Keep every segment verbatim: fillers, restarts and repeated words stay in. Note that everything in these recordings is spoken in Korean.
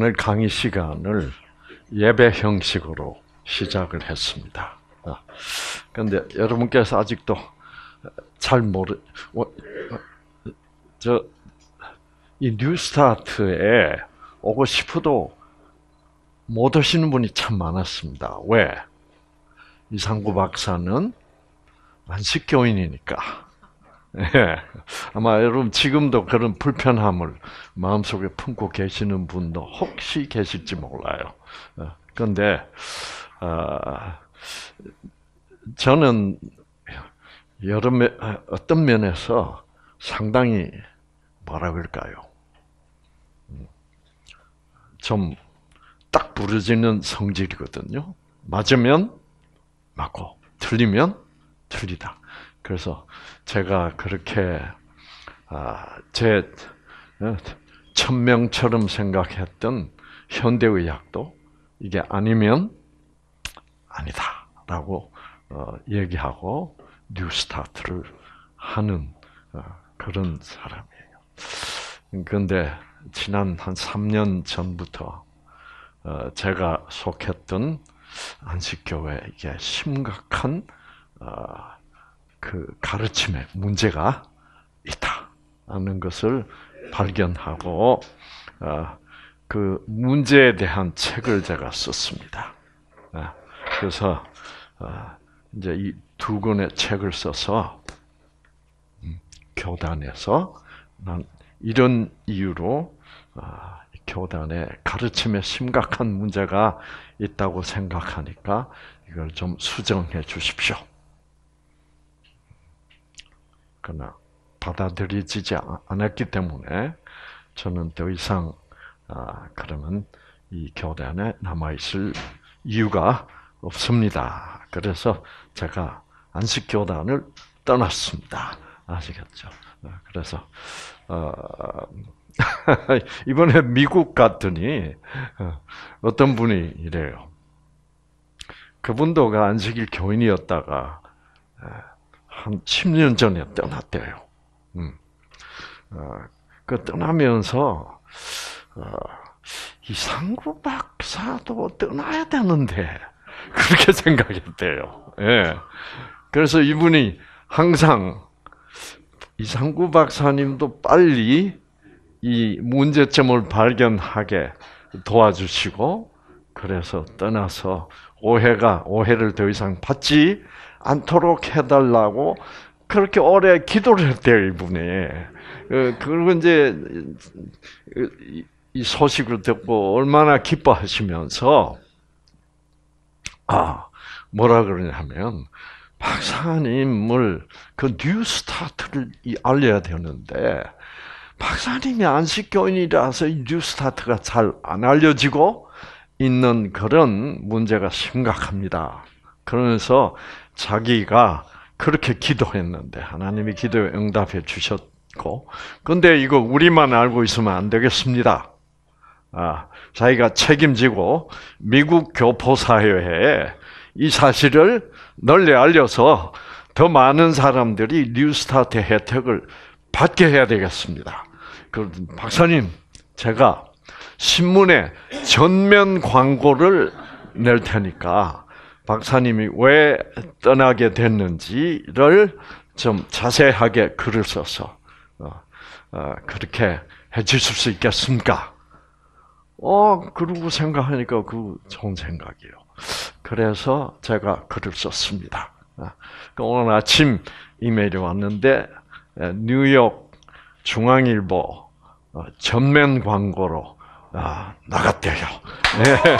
오늘 강의 시간을 예배 형식으로 시작을 했습니다. 그런데 여러분께서 아직도 잘 모르, 저, 이 뉴스타트에 오고 싶어도 못 오시는 분이 참 많았습니다. 왜? 이상구 박사는 안식교인이니까. 예. 아마 여러분 지금도 그런 불편함을 마음속에 품고 계시는 분도 혹시 계실지 몰라요. 그런데 어, 저는 여러 어떤 면에서 상당히 뭐라 그럴까요? 좀 딱 부러지는 성질이거든요. 맞으면 맞고 틀리면 틀리다. 그래서 제가 그렇게 제 천명처럼 생각했던 현대의학도 이게 아니면 아니다라고 얘기하고 뉴스타트를 하는 그런 사람이에요. 그런데 지난 한 삼 년 전부터 제가 속했던 안식교회에 이게 심각한 그 가르침에 문제가 있다는 것을 발견하고 그 문제에 대한 책을 제가 썼습니다. 그래서 이제 이 두 권의 책을 써서 교단에서 난 이런 이유로 교단의 가르침에 심각한 문제가 있다고 생각하니까 이걸 좀 수정해 주십시오. 그러나 받아들여지지 않았기 때문에 저는 더 이상 아, 그러면 이 교단에 남아있을 이유가 없습니다. 그래서 제가 안식교단을 떠났습니다. 아시겠죠? 그래서 어, 이번에 미국 갔더니 어떤 분이 이래요. 그분도 그 안식일 교인이었다가 한 십 년 전에 떠났대요. 음. 어, 그 떠나면서 어, 이상구 박사도 떠나야 되는데 그렇게 생각했대요. 예. 그래서 이분이 항상 이상구 박사님도 빨리 이 문제점을 발견하게 도와주시고 그래서 떠나서 오해가 오해를 더 이상 받지 않도록 해달라고 그렇게 오래 기도를 했대요, 이분이. 그리고 이제 이 소식을 듣고 얼마나 기뻐하시면서 아 뭐라 그러냐면 박사님을 그 뉴스타트를 알려야 되는데 박사님이 안식교인이라서 이 뉴스타트가 잘 안 알려지고 있는 그런 문제가 심각합니다. 그러면서 자기가 그렇게 기도했는데 하나님이 기도에 응답해 주셨고, 근데 이거 우리만 알고 있으면 안 되겠습니다. 아, 자기가 책임지고 미국 교포사회에 이 사실을 널리 알려서 더 많은 사람들이 뉴스타트 혜택을 받게 해야 되겠습니다. 그 박사님, 제가 신문에 전면 광고를 낼 테니까 박사님이 왜 떠나게 됐는지를 좀 자세하게 글을 써서 어, 어, 그렇게 해주실 수 있겠습니까? 어, 그러고 생각하니까 그 좋은 생각이에요. 그래서 제가 글을 썼습니다. 오늘 아침 이메일이 왔는데 뉴욕 중앙일보 전면 광고로 나갔대요. 네.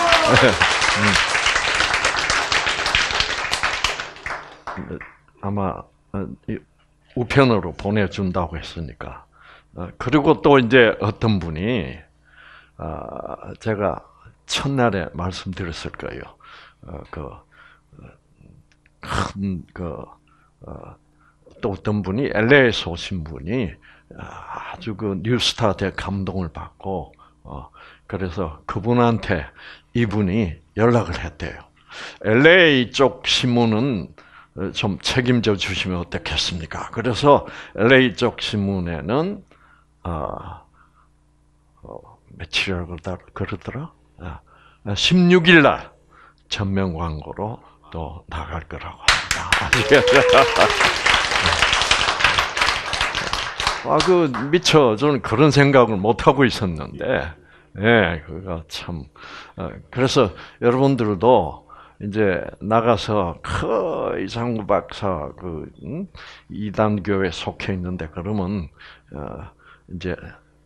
아마 우편으로 보내준다고 했으니까. 그리고 또 이제 어떤 분이 제가 첫날에 말씀드렸을 거예요. 그 큰 그 또 어떤 분이 엘에이에서 오신 분이 아주 그 뉴스타트에 감동을 받고 그래서 그분한테 이분이 연락을 했대요. 엘에이 쪽 신문은 좀 책임져 주시면 어떻겠습니까? 그래서 엘에이 쪽 신문에는 어, 어, 며칠이라고 그러더라? 십육 일 날 전면 광고로 또 나갈 거라고 합니다. 아, 그 미처 저는 그런 생각을 못 하고 있었는데, 예, 그가 참. 그래서 여러분들도 이제 나가서 그 이상구 박사 그 음? 이단 교회 속해 있는데 그러면 어, 이제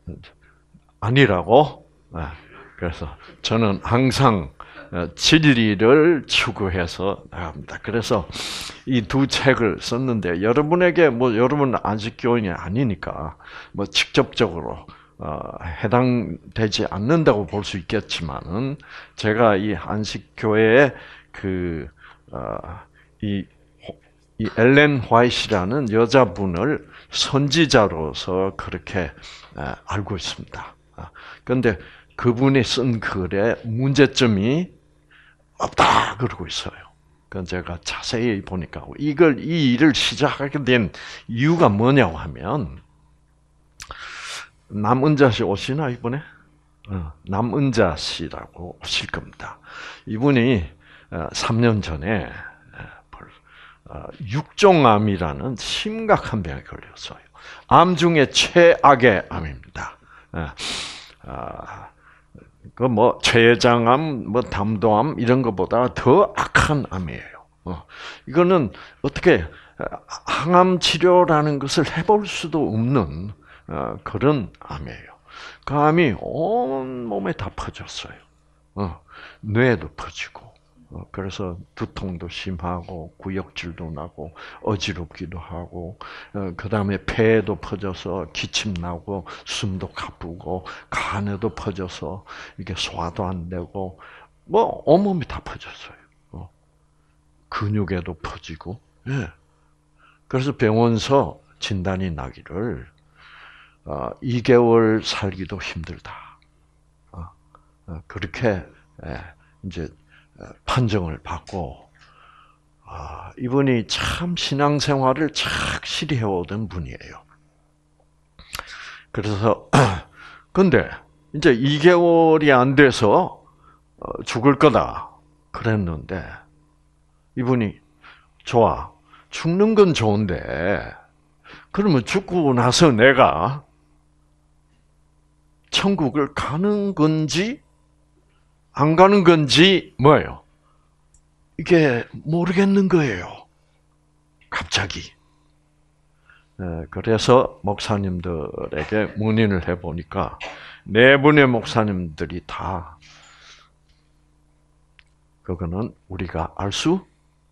아니라고. 그래서 저는 항상 진리를 추구해서 나갑니다. 그래서 이 두 책을 썼는데 여러분에게 뭐 여러분 안식교인이 아니니까 뭐 직접적으로 어, 해당되지 않는다고 볼 수 있겠지만은 제가 이 안식교회의 그 어, 이, 이 엘렌 화이트라는 여자분을 선지자로서 그렇게 어, 알고 있습니다. 그런데 그분이 쓴 글에 문제점이 없다 그러고 있어요. 그건 제가 자세히 보니까 이걸 이 일을 시작하게 된 이유가 뭐냐고 하면 남은자 씨 오시나 이번에? 어, 남은자 씨라고 오실 겁니다. 이분이 삼 년 전에 육종암이라는 심각한 병에 걸렸어요. 암 중에 최악의 암입니다. 그 뭐 췌장암, 뭐 담도암 이런 것보다 더 악한 암이에요. 어. 이거는 어떻게 항암 치료라는 것을 해볼 수도 없는 어, 그런 암이에요. 그 암이 온 몸에 다 퍼졌어요. 어. 뇌에도 퍼지고. 어. 그래서 두통도 심하고 구역질도 나고 어지럽기도 하고 어. 그 다음에 폐에도 퍼져서 기침 나고 숨도 가쁘고 간에도 퍼져서 이게 소화도 안 되고 뭐 온몸이 다 퍼졌어요. 어. 근육에도 퍼지고. 예. 그래서 병원서 진단이 나기를 어, 이 개월 살기도 힘들다. 어. 어. 그렇게 예. 이제 판정을 받고 아, 이분이 참 신앙생활을 착실히 해오던 분이에요. 그래서 근데 이제 이 개월이 안 돼서 죽을 거다 그랬는데 이분이 좋아 죽는 건 좋은데 그러면 죽고 나서 내가 천국을 가는 건지 안 가는 건지 뭐예요? 이게 모르겠는 거예요. 갑자기. 그래서 목사님들에게 문의를 해보니까 네 분의 목사님들이 다 그거는 우리가 알 수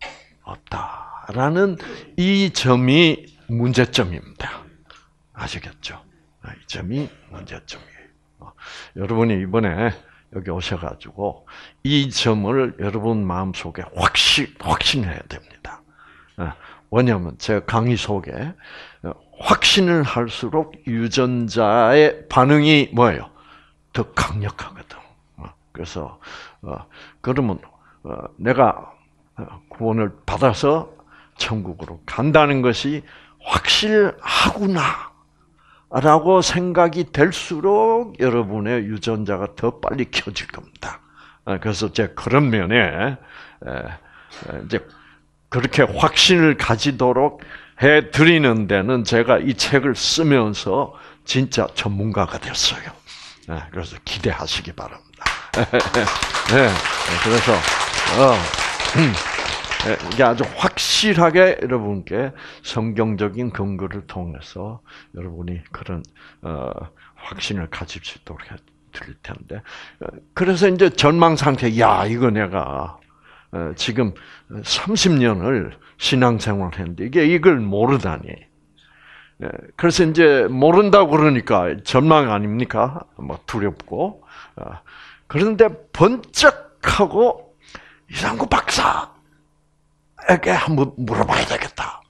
없다라는 이 점이 문제점입니다. 아시겠죠? 이 점이 문제점이에요. 여러분이 이번에 여기 오셔가지고 이 점을 여러분 마음속에 확신, 확신해야 됩니다. 왜냐하면 제가 강의 속에 확신을 할수록 유전자의 반응이 뭐예요? 더 강력하거든. 그래서 그러면 내가 구원을 받아서 천국으로 간다는 것이 확실하구나. 라고 생각이 될수록 여러분의 유전자가 더 빨리 켜질 겁니다. 그래서 제가 그런 면에 이제 그렇게 확신을 가지도록 해 드리는 데는 제가 이 책을 쓰면서 진짜 전문가가 됐어요. 그래서 기대하시기 바랍니다. 네, 그래서 어, 이게 아주 확실하게 여러분께 성경적인 근거를 통해서 여러분이 그런 어, 확신을 가질 수 있도록 해드릴 텐데, 그래서 이제 전망 상태, 야 이거 내가 어, 지금 삼십 년을 신앙생활했는데 이게 이걸 모르다니. 그래서 이제 모른다고 그러니까 전망 아닙니까? 뭐 두렵고. 그런데 번쩍하고 이상구 박사. 에게 한번 물어봐야 되겠다.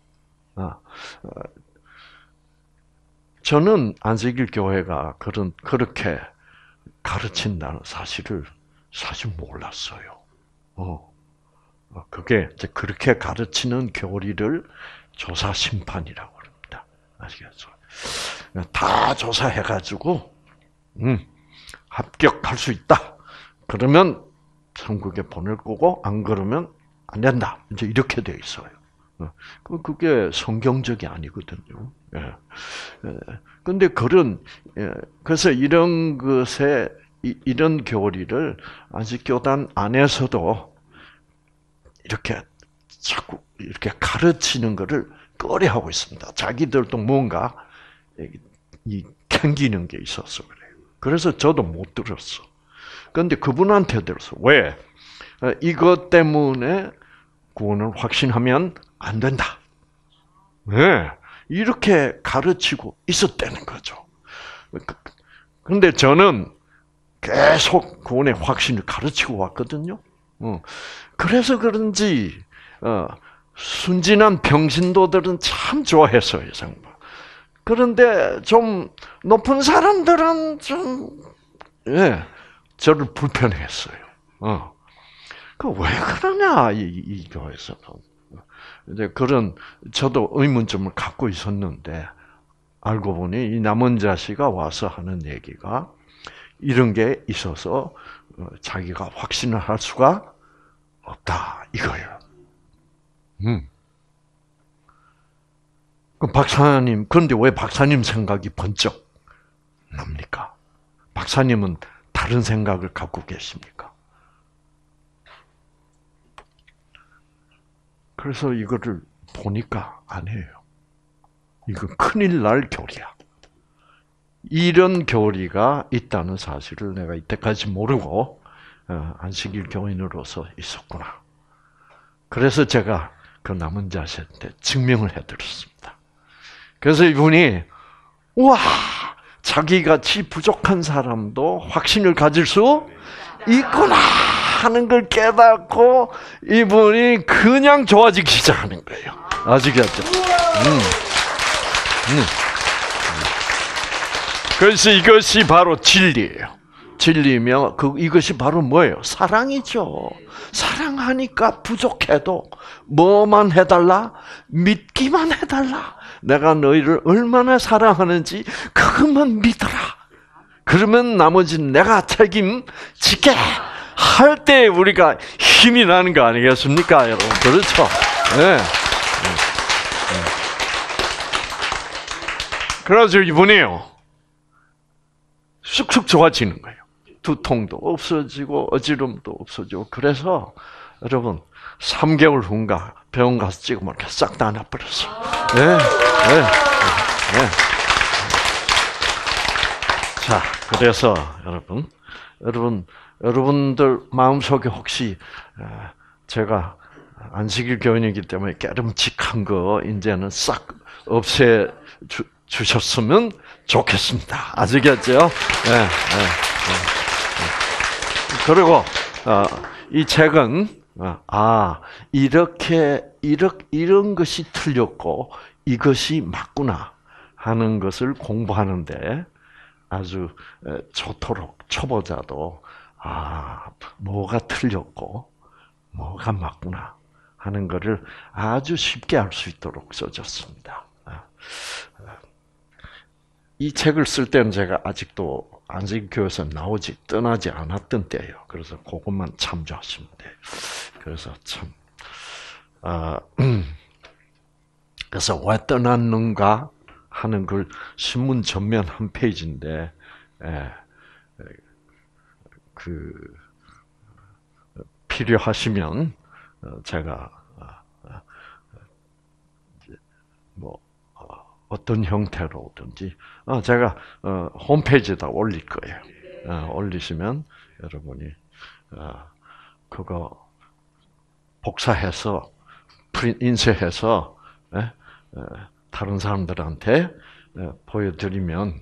저는 안식일 교회가 그런 그렇게 가르친다는 사실을 사실 몰랐어요. 어, 그게 이제 그렇게 가르치는 교리를 조사 심판이라고 합니다. 아시겠죠? 다 조사해가지고, 음, 합격할 수 있다. 그러면 천국에 보낼 거고 안 그러면 안 된다. 이제 이렇게 돼 있어요. 그게 성경적이 아니거든요. 예. 근데 그런, 그래서 이런 것에, 이런 교리를 아직 교단 안에서도 이렇게 자꾸 이렇게 가르치는 것을 꺼려하고 있습니다. 자기들도 뭔가 이 캥기는 게 있어서 그래요. 그래서 저도 못 들었어. 그런데 그분한테 들었어. 왜? 이것 때문에 구원을 확신하면 안 된다. 네. 이렇게 가르치고 있었다는 거죠. 그런데 저는 계속 구원의 확신을 가르치고 왔거든요. 그래서 그런지 순진한 병신도들은 참 좋아했어요, 정말. 그런데 좀 높은 사람들은 좀 예, 저를 불편해했어요. 어. 그 왜 그러냐 이, 이 교회에서는. 이제 그런 저도 의문점을 갖고 있었는데 알고 보니 이 남은 자씨가 와서 하는 얘기가 이런 게 있어서 자기가 확신을 할 수가 없다 이거예요. 음. 그 박사님 그런데 왜 박사님 생각이 번쩍 납니까? 박사님은 다른 생각을 갖고 계십니까? 그래서 이거를 보니까 안 해요. 이거 큰일 날 교리야. 이런 교리가 있다는 사실을 내가 이때까지 모르고 안식일 교인으로서 있었구나. 그래서 제가 그 남은 자씨한테 증명을 해드렸습니다. 그래서 이분이 우와 자기같이 부족한 사람도 확신을 가질 수 있구나 하는 걸 깨닫고 이분이 그냥 좋아지기 시작하는 거예요. 아시겠죠? 음. 음. 그래서 이것이 바로 진리예요. 진리며 그 이것이 바로 뭐예요? 사랑이죠. 사랑하니까 부족해도 뭐만 해달라? 믿기만 해달라. 내가 너희를 얼마나 사랑하는지 그것만 믿어라. 그러면 나머지는 내가 책임지게 할 때 우리가 힘이 나는 거 아니겠습니까, 여러분? 그렇죠? 네. 그래서 이분이요. 쑥쑥 좋아지는 거예요. 두통도 없어지고 어지럼도 없어지고 그래서 여러분 삼 개월 후인가 병원 가서 찍으면 이렇게 싹 다 나버렸어. 네, 네, 네. 자, 그래서 여러분, 여러분, 여러분들 마음속에 혹시 제가 안식일 교인이기 때문에 깨름직한 거 이제는 싹 없애 주, 주셨으면 좋겠습니다. 아시겠죠? 네, 네, 네. 그리고 어, 이 책은 아 이렇게 이렇게 이런 것이 틀렸고 이것이 맞구나 하는 것을 공부하는데 아주 좋도록 초보자도 아 뭐가 틀렸고 뭐가 맞구나 하는 것을 아주 쉽게 알 수 있도록 써졌습니다. 이 책을 쓸 때는 제가 아직도 안식교에서 나오지 떠나지 않았던 때예요. 그래서 그것만 참조하시면 돼요. 그래서 참 아, 그래서 왜 떠났는가 하는 걸 신문 전면 한 페이지인데 예, 그 필요하시면 제가 뭐 어떤 형태로든지 제가 홈페이지에다 올릴 거예요. 올리시면 여러분이 그거 복사해서 프린트 인쇄해서 다른 사람들한테 보여드리면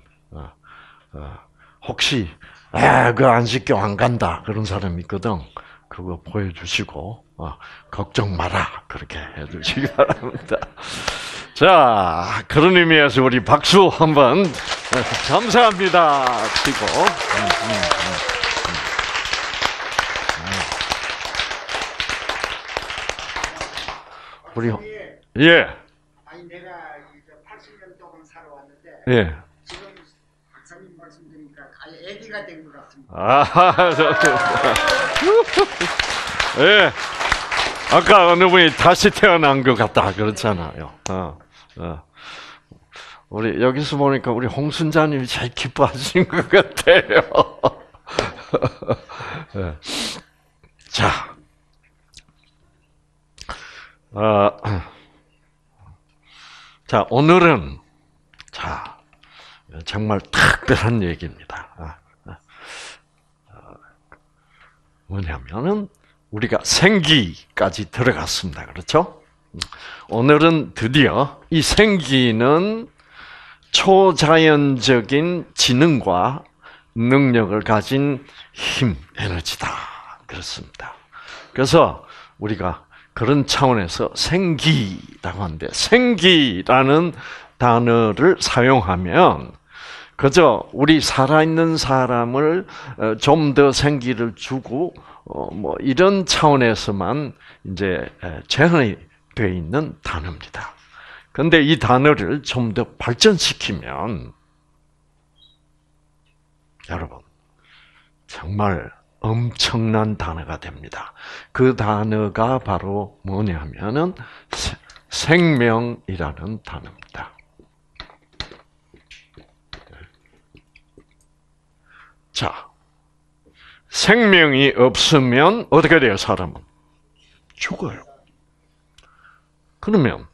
혹시 그 안식교 안 간다 그런 사람이 있거든. 그거 보여주시고 걱정 마라 그렇게 해주시기 바랍니다. 자, 그런 의미에서 우리 박수 한번 감사합니다. 치고. 우리 예. 아니 내가 팔십 년 동안 살아왔는데 예. 지금 박사님 말씀 드리니까 아예 애기가 된 것 같습니다. 아, 예. 아까 어느 분이 다시 태어난 것 같다 그렇잖아요. 어, 어. 우리 여기서 보니까 우리 홍순자님이 제일 기뻐하신 것 같아요. 네. 자, 어, 자 오늘은 자 정말 특별한 얘기입니다. 뭐냐면은 우리가 생기까지 들어갔습니다. 그렇죠? 오늘은 드디어 이 생기는 초자연적인 지능과 능력을 가진 힘, 에너지다. 그렇습니다. 그래서 우리가 그런 차원에서 생기라고 하는데, 생기라는 단어를 사용하면 그저 우리 살아있는 사람을 좀 더 생기를 주고 뭐 이런 차원에서만 이제 제한이 되어 있는 단어입니다. 그런데 이 단어를 좀 더 발전시키면 여러분 정말 엄청난 단어가 됩니다. 그 단어가 바로 뭐냐면은 생명이라는 단어입니다. 자, 생명이 없으면 어떻게 돼요, 사람은? 죽어요. 그러면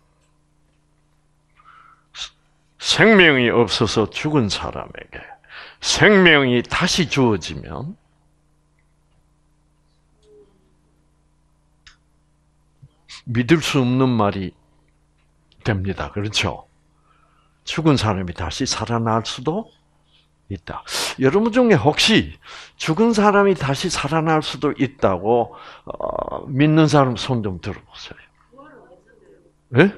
생명이 없어서 죽은 사람에게 생명이 다시 주어지면 믿을 수 없는 말이 됩니다. 그렇죠? 죽은 사람이 다시 살아날 수도 있다. 여러분 중에 혹시 죽은 사람이 다시 살아날 수도 있다고 어, 믿는 사람 손 좀 들어보세요. 예?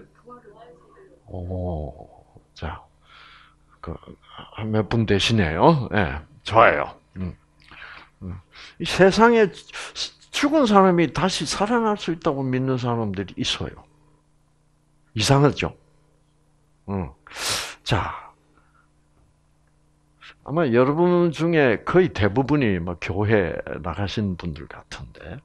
오, 자, 그, 몇 분 되시네요. 예, 네, 좋아요. 음. 음. 이 세상에 죽은 사람이 다시 살아날 수 있다고 믿는 사람들이 있어요. 이상하죠? 음. 자, 아마 여러분 중에 거의 대부분이 막 교회 나가신 분들 같은데,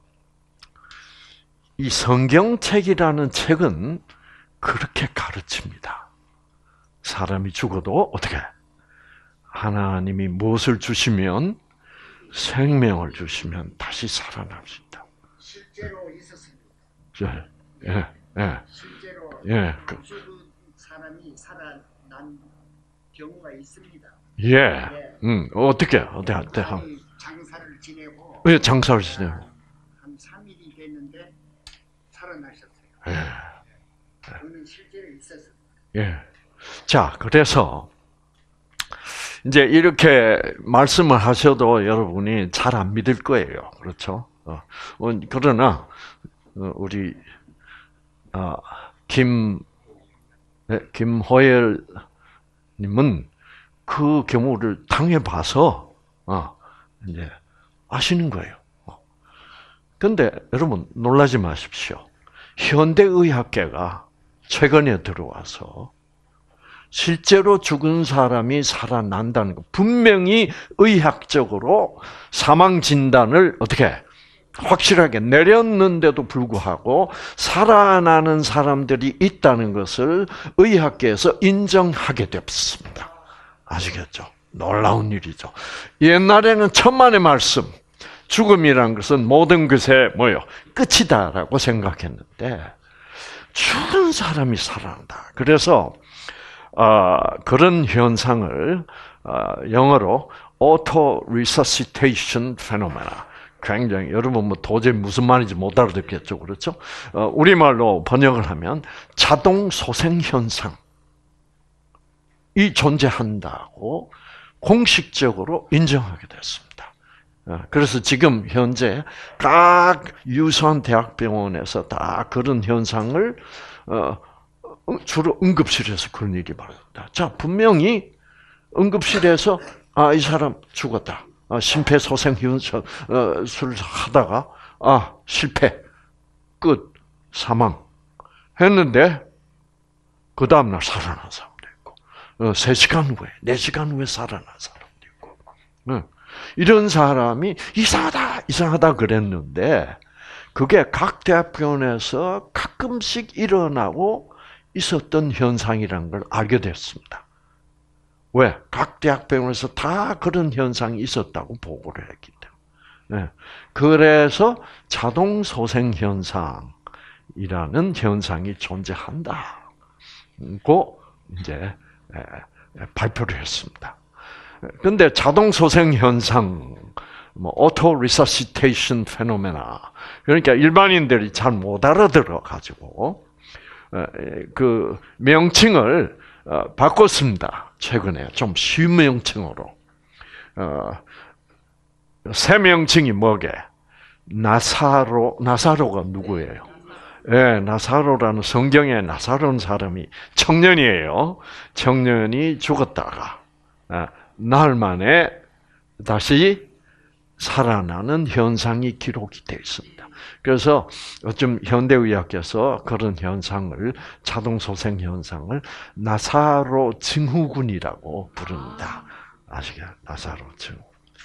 이 성경책이라는 책은 그렇게 가르칩니다. 사람이 죽어도 어떻게? 하나님이 무엇을 주시면? 생명을 주시면 다시 살아날 수 있다. 실제로 있었습니다. 예, 예, 예. 실제로 예. 죽은 사람이 살아난 경우가 있습니다. 예. 예. 음, 어떻게, 어떻게, 어떻게. 장사를 지내고. 왜 장사를 지내고? 한 삼 일이 됐는데 살아나셨어요. 예. 그거는 실제로 있었습니다. 예. 자, 그래서 이제 이렇게 말씀을 하셔도 여러분이 잘 안 믿을 거예요. 그렇죠? 어, 그러나 우리 아, 김 네, 김호열 님은 그 경우를 당해봐서 어, 이제 아시는 거예요. 그런데 여러분 놀라지 마십시오. 현대의학계가 최근에 들어와서 실제로 죽은 사람이 살아난다는 거, 분명히 의학적으로 사망 진단을 어떻게 확실하게 내렸는데도 불구하고 살아나는 사람들이 있다는 것을 의학계에서 인정하게 됐습니다. 아시겠죠? 놀라운 일이죠. 옛날에는 천만의 말씀, 죽음이란 것은 모든 것의 뭐요? 끝이다라고 생각했는데 죽은 사람이 살아난다. 그래서 어, 그런 현상을 어, 영어로 auto resuscitation phenomena. 굉장히 여러분 뭐 도저히 무슨 말인지 못 알아듣겠죠, 그렇죠? 어, 우리말로 번역을 하면 자동 소생 현상이 존재한다고 공식적으로 인정하게 됐습니다. 어, 그래서 지금 현재 각 유수한 대학병원에서 다 그런 현상을 어, 주로 응급실에서 그런 일이 벌어진다. 자, 분명히 응급실에서 아, 이 사람 죽었다. 아, 심폐소생술을 하다가 아, 실패, 끝, 사망 했는데 그 다음날 살아난 사람도 있고 세 시간 후에, 네 시간 후에 살아난 사람도 있고 이런 사람이 이상하다, 이상하다 그랬는데 그게 각 대학병원에서 가끔씩 일어나고 있었던 현상이라는 걸 알게 됐습니다. 왜? 각 대학병원에서 다 그런 현상이 있었다고 보고를 했기 때문에. 네. 그래서 자동소생 현상이라는 현상이 존재한다고 이제 발표를 했습니다. 근데 자동소생 현상, 뭐 auto resuscitation phenomena, 그러니까 일반인들이 잘 못 알아들어 가지고 그 명칭을 바꿨습니다. 최근에 좀 쉬운 명칭으로. 새 명칭이 뭐게? 나사로, 나사로가 누구예요? 예, 네, 나사로라는 성경에 나사로는 사람이 청년이에요. 청년이 죽었다가 나흘 만에 다시 살아나는 현상이 기록이 되어 있습니다. 그래서 요즘 현대의학에서 그런 현상을, 자동소생 현상을 나사로 증후군이라고 부릅니다. 아시겠어요? 나사로 증후군.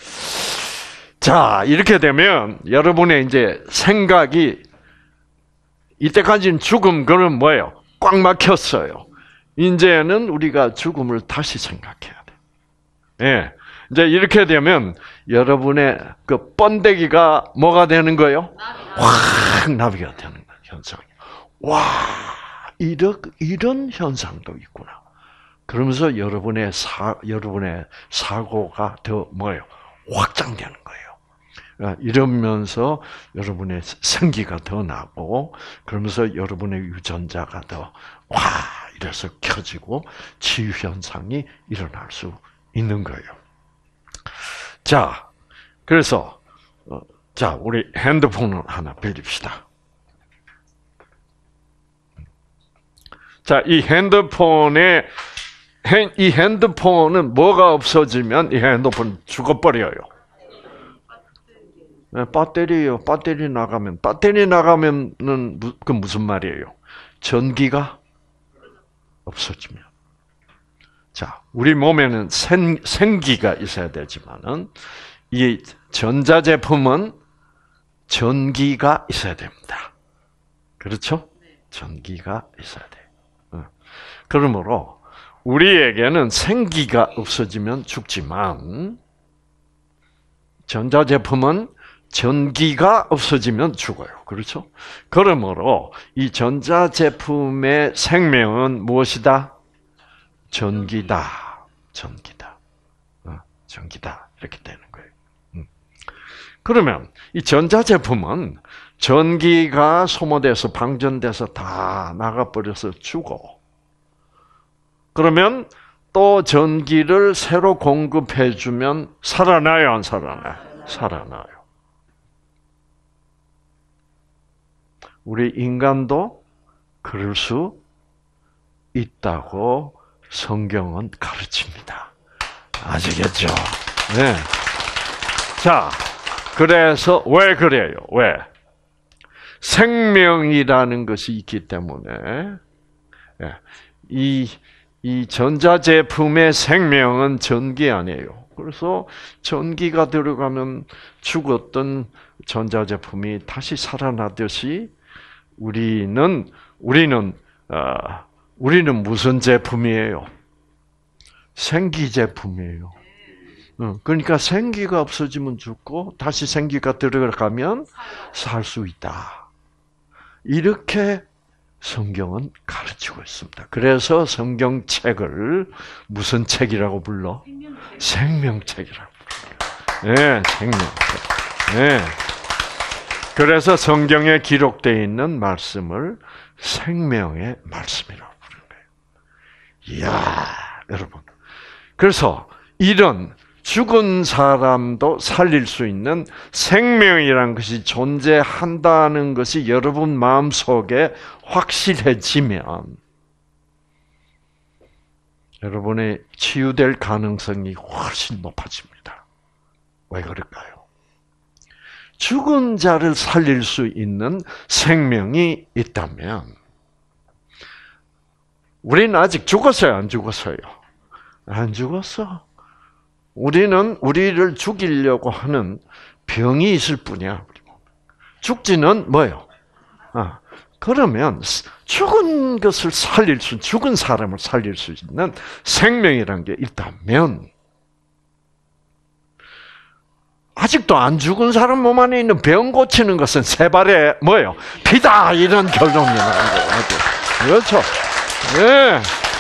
자, 이렇게 되면 여러분의 이제 생각이, 이때까지는 죽음, 그럼 뭐예요? 꽉 막혔어요. 이제는 우리가 죽음을 다시 생각해야 돼. 예. 이제 이렇게 되면 여러분의 그 번데기가 뭐가 되는 거예요? 확 나비가 되는 현상이. 와, 이런 이런 현상도 있구나. 그러면서 여러분의 사 여러분의 사고가 더 뭐예요? 확장되는 거예요. 이러면서 여러분의 생기가 더 나고, 그러면서 여러분의 유전자가 더 와 이래서 켜지고 치유 현상이 일어날 수 있는 거예요. 자, 그래서 어, 자, 우리 핸드폰을 하나 빌립시다. 자, 이 핸드폰에 이 핸드폰은 뭐가 없어지면 이 핸드폰 죽어버려요. 네, 배터리요. 배터리 나가면 배터리 나가면은 그 무슨 말이에요? 전기가 없어지면. 자, 우리 몸에는 생, 생기가 있어야 되지만은 이 전자제품은 전기가 있어야 됩니다. 그렇죠? 전기가 있어야 돼. 그러므로 우리에게는 생기가 없어지면 죽지만 전자제품은 전기가 없어지면 죽어요. 그렇죠? 그러므로 이 전자제품의 생명은 무엇이다? 전기다. 전기다. 어, 전기다. 이렇게 되는 거예요. 음. 그러면 이 전자제품은 전기가 소모돼서 방전돼서 다 나가버려서 죽어. 그러면 또 전기를 새로 공급해주면 살아나요, 안 살아나요? 살아나요. 우리 인간도 그럴 수 있다고 성경은 가르칩니다. 아시겠죠? 네. 자, 그래서 왜 그래요? 왜? 생명이라는 것이 있기 때문에 이, 이 전자제품의 생명은 전기 아니에요. 그래서 전기가 들어가면 죽었던 전자제품이 다시 살아나듯이 우리는 우리는 어, 우리는 무슨 제품이에요? 생기 제품이에요. 그러니까 생기가 없어지면 죽고 다시 생기가 들어가면 살 수 있다. 이렇게 성경은 가르치고 있습니다. 그래서 성경책을 무슨 책이라고 불러? 생명책이라고 불러요. 네, 생명책. 네. 그래서 성경에 기록되어 있는 말씀을 생명의 말씀이라고 부르는 거예요. 이야, 여러분. 그래서 이런 죽은 사람도 살릴 수 있는 생명이라는 것이 존재한다는 것이 여러분 마음속에 확실해지면 여러분의 치유될 가능성이 훨씬 높아집니다. 왜 그럴까요? 죽은 자를 살릴 수 있는 생명이 있다면 우리는 아직 죽었어요? 안 죽었어요? 안 죽었어. 우리는 우리를 죽이려고 하는 병이 있을 뿐이야. 죽지는 뭐예요? 아, 그러면 죽은 것을 살릴 수, 죽은 사람을 살릴 수 있는 생명이라는 게 있다면 아직도 안 죽은 사람 몸 안에 있는 병 고치는 것은 세 발의 뭐예요? 피다 이런 결론이 나는 거죠. 그렇죠? 네.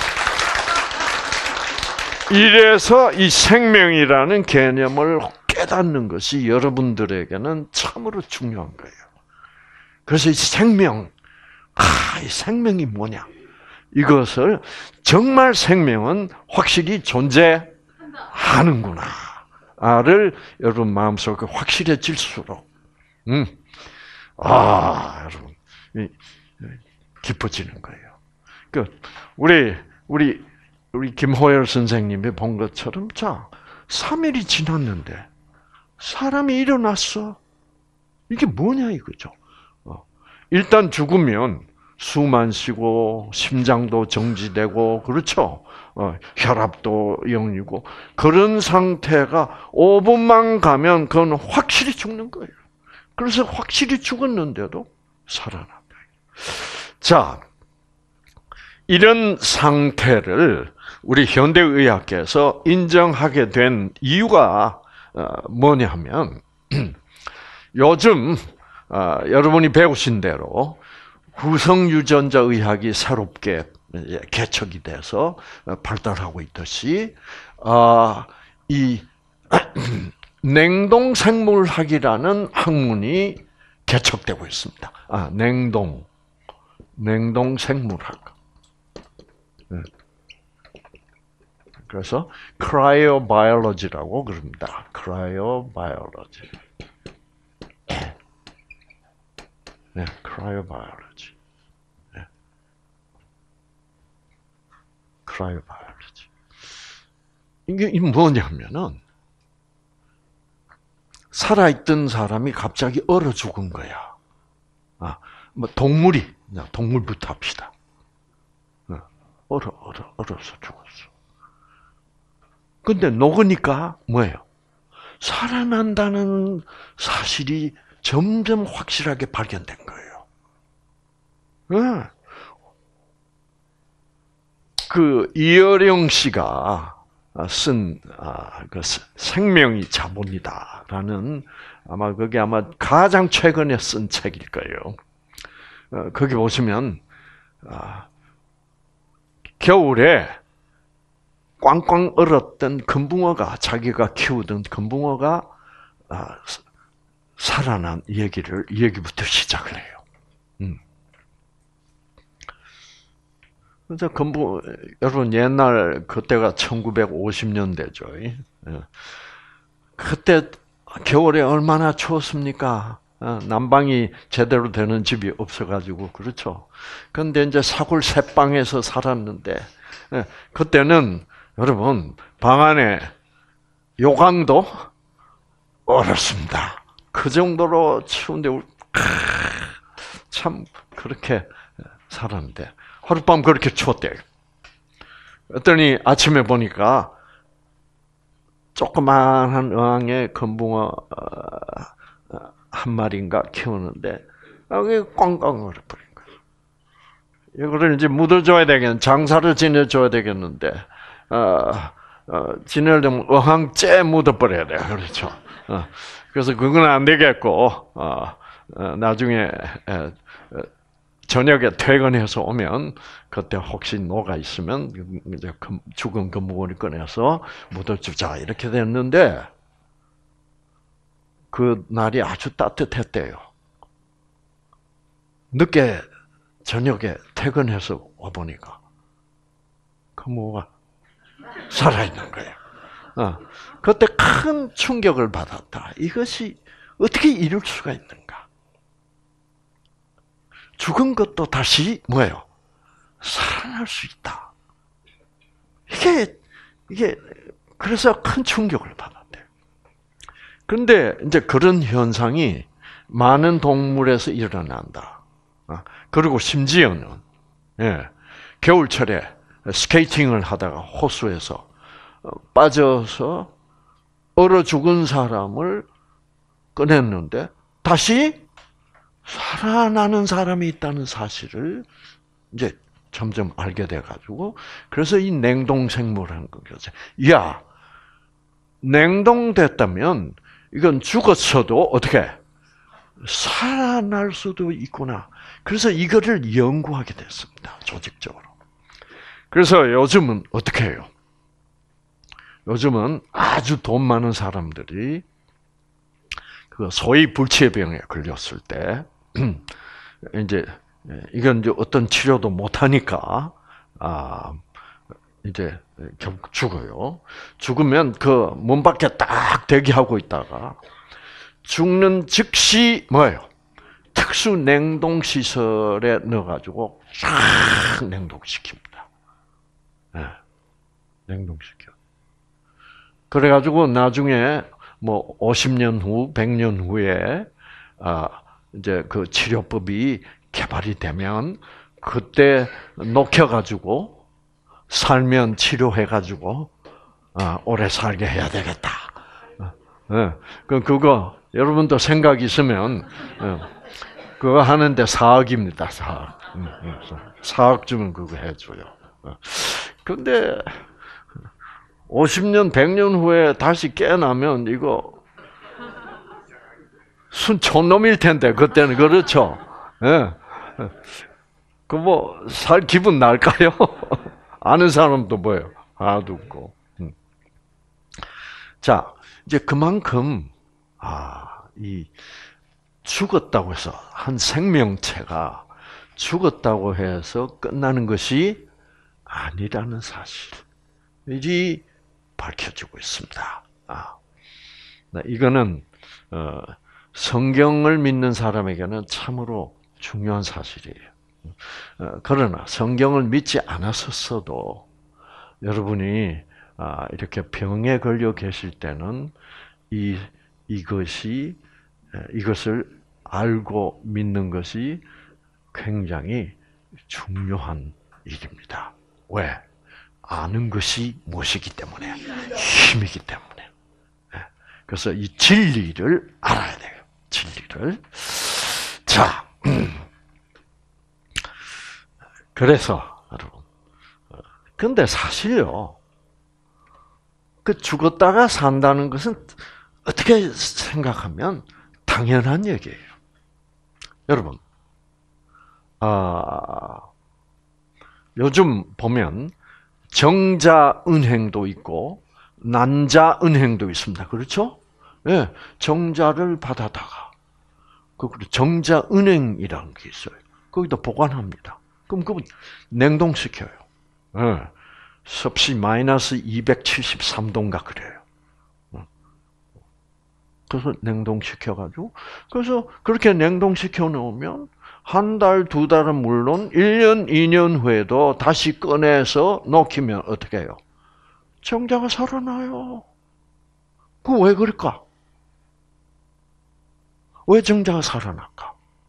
이래서 이 생명이라는 개념을 깨닫는 것이 여러분들에게는 참으로 중요한 거예요. 그래서 이 생명, 아, 이 생명이 뭐냐? 이것을 정말 생명은 확실히 존재하는구나를 여러분 마음속에 확실해질수록, 음, 아, 여러분 기뻐지는 거예요. 그 우리 우리 우리 김호열 선생님이 본 것처럼, 자, 삼 일이 지났는데 사람이 일어났어. 이게 뭐냐 이거죠. 어. 일단 죽으면 숨 안 쉬고 심장도 정지되고 그렇죠. 어, 혈압도 영이고 그런 상태가 오 분만 가면 그건 확실히 죽는 거예요. 그래서 확실히 죽었는데도 살아난다. 자, 이런 상태를 우리 현대의학계에서 인정하게 된 이유가 뭐냐면, 요즘 여러분이 배우신 대로 후성유전자 의학이 새롭게 개척이 돼서 발달하고 있듯이 이 냉동생물학이라는 학문이 개척되고 있습니다. 아, 냉동, 냉동생물학. 그래서 cryobiology라고 그럽니다. cryobiology. 네, cryobiology. 네. cryobiology. 이게 뭐냐면은 살아있던 사람이 갑자기 얼어 죽은 거야. 아, 뭐 동물이, 동물부터 합시다. 얼어, 얼어, 얼어서 죽었어. 근데 녹으니까 뭐예요? 살아난다는 사실이 점점 확실하게 발견된 거예요. 네. 그 이어령 씨가 쓴 그 생명이 자본이다라는, 아마 그게 아마 가장 최근에 쓴 책일 거예요. 거기 보시면 겨울에 꽝꽝 얼었던 금붕어가, 자기가 키우던 금붕어가 아, 살아난 얘기를, 얘기부터 시작을 해요. 음. 그래서 금붕어, 여러분 옛날 그때가 천구백오십 년대죠. 그때 겨울에 얼마나 추웠습니까? 난방이 제대로 되는 집이 없어가지고, 그렇죠. 근데 이제 사골 새방에서 살았는데, 그때는 여러분, 방 안에 요강도 얼었습니다. 그 정도로 추운데, 참, 그렇게 살았는데, 하룻밤 그렇게 추웠대요. 그랬더니 아침에 보니까, 조그마한 어항에 금붕어 한 마리인가 키우는데, 여기 꽝꽝 얼어버린 거예요. 이거를 이제 묻어줘야 되겠는, 장사를 지내줘야 되겠는데, 어, 어, 지내려면 어항째 묻어버려야 돼요. 그렇죠. 어, 그래서 그건 안 되겠고, 어, 어, 나중에 에, 에, 저녁에 퇴근해서 오면 그때 혹시 녹아 있으면 이제 죽은 금붕어를 꺼내서 묻어주자 이렇게 됐는데, 그 날이 아주 따뜻했대요. 늦게 저녁에 퇴근해서 와보니까 금붕어가 살아있는 거예요. 어, 그때 큰 충격을 받았다. 이것이 어떻게 이룰 수가 있는가? 죽은 것도 다시 뭐예요? 살아날 수 있다. 이게 이게 그래서 큰 충격을 받았대요. 그런데 이제 그런 현상이 많은 동물에서 일어난다. 어, 그리고 심지어는 예, 겨울철에 스케이팅을 하다가 호수에서 빠져서 얼어 죽은 사람을 꺼냈는데 다시 살아나는 사람이 있다는 사실을 이제 점점 알게 돼가지고 그래서 이 냉동생물하는 거죠. 야, 냉동됐다면 이건 죽었어도 어떻게 살아날 수도 있구나. 그래서 이거를 연구하게 됐습니다. 조직적으로. 그래서 요즘은 어떻게 해요? 요즘은 아주 돈 많은 사람들이 그 소위 불치병에 걸렸을 때 이제 이건 이제 어떤 치료도 못 하니까 아 이제 결국 죽어요. 죽으면 그 문 밖에 딱 대기하고 있다가 죽는 즉시 뭐예요? 특수 냉동 시설에 넣어가지고 싹 냉동시킵니다. 네. 냉동시켜. 그래가지고 나중에 뭐 오십 년 후, 백 년 후에 아 이제 그 치료법이 개발이 되면 그때 녹여가지고 살면 치료해가지고 아, 오래 살게 해야 되겠다. 네. 그 그거 여러분도 생각 있으면 그거 하는데 사억입니다. 사억. 사억 주면 그거 해줘요. 근데 오십 년, 백 년 후에 다시 깨어나면 이거 순 촌놈일 텐데 그때는 그렇죠. 예. 그 뭐 살 기분 날까요? 아는 사람도 뭐예요? 하나도 없고. 자, 이제 그만큼 아, 이 죽었다고 해서 한 생명체가 죽었다고 해서 끝나는 것이 아니라는 사실이 밝혀지고 있습니다. 아, 이거는 어, 성경을 믿는 사람에게는 참으로 중요한 사실이에요. 어, 그러나 성경을 믿지 않았었어도 여러분이 아, 이렇게 병에 걸려 계실 때는 이 이것이 이것을 알고 믿는 것이 굉장히 중요한 일입니다. 왜? 아는 것이 무엇이기 때문에 힘이기 때문에. 그래서 이 진리를 알아야 돼요. 진리를. 자, 그래서 여러분, 근데 사실요, 그 죽었다가 산다는 것은 어떻게 생각하면 당연한 얘기예요. 여러분, 아, 요즘 보면 정자은행도 있고 난자은행도 있습니다. 그렇죠? 예, 정자를 받아다가 그 정자은행이라는 게 있어요. 거기다 보관합니다. 그럼 그거 냉동시켜요. 예, 섭씨 마이너스 이백칠십삼 도인가 그래요. 그래서 냉동시켜가지고, 그래서 그렇게 냉동시켜 놓으면, 한 달, 두 달은 물론, 일 년, 이 년 후에도 다시 꺼내서 녹이면 어떻게 해요? 정자가 살아나요. 그 왜 그럴까? 왜 정자가 살아날까?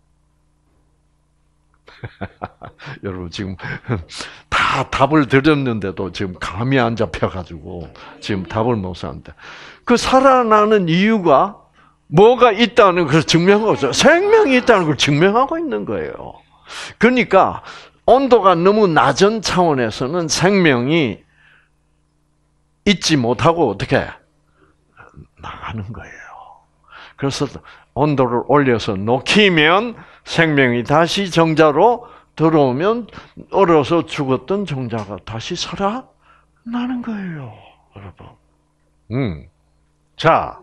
여러분, 지금 다 답을 드렸는데도 지금 감이 안 잡혀가지고, 지금 답을 못 사는데. 그 살아나는 이유가 뭐가 있다는 걸 증명하고 있어요. 생명이 있다는 걸 증명하고 있는 거예요. 그러니까 온도가 너무 낮은 차원에서는 생명이 있지 못하고 어떻게 나가는 거예요. 그래서 온도를 올려서 녹이면 생명이 다시 정자로 들어오면 얼어서 죽었던 정자가 다시 살아나는 거예요, 여러분. 음. 자,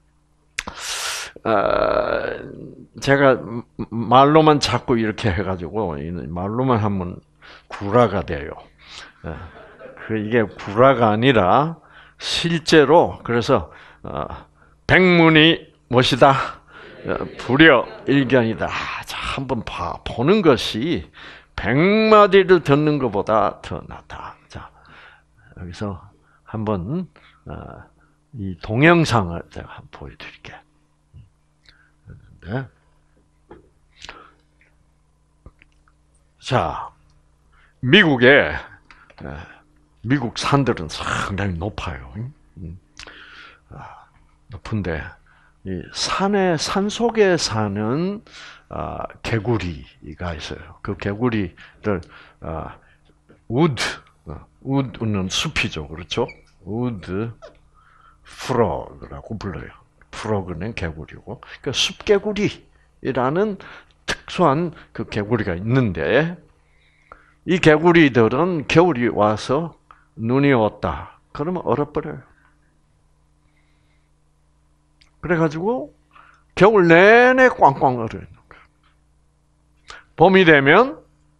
어, 제가 말로만 자꾸 이렇게 해가지고 말로만 하면 구라가 돼요. 그 이게 구라가 아니라 실제로 그래서 어, 백문이 무엇이다? 불여일견이다. 자, 한번 봐 보는 것이 백마디를 듣는 것보다 더 낫다. 자, 여기서 한번 어, 이 동영상을 제가 한번 보여드릴게요. 네. 자, 미국에 미국 산들은 상당히 높아요. 높은데 이 산에 산 속에 사는 아, 개구리가 있어요. 그 개구리를 아, 우드, 우드는 숲이죠, 그렇죠? 우드 프로그라고 불러요. 프로그는 개구리고, 그러니까 숲개구리라는 특수한 그 개구리가 있는데, 이 개구리들은 겨울이 와서 눈이 왔다. 그러면 얼어버려요. 그래가지고 겨울 내내 꽝꽝 얼어 있는 거예요. 봄이 되면